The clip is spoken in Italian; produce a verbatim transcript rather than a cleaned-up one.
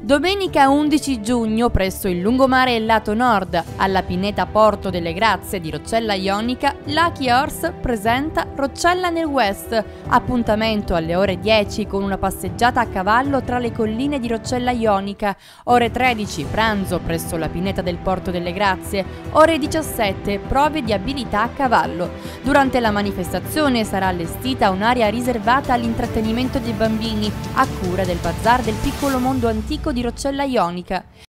Domenica undici giugno, presso il lungomare lato nord, alla pineta Porto delle Grazie di Roccella Ionica, Lucky Horse presenta Roccella nel West. Appuntamento alle ore dieci con una passeggiata a cavallo tra le colline di Roccella Ionica. Ore tredici, pranzo presso la pineta del Porto delle Grazie. Ore diciassette, prove di abilità a cavallo. Durante la manifestazione sarà allestita un'area riservata all'intrattenimento dei bambini, a cura del Bazar del Piccolo Mondo Antico di Roccella Ionica.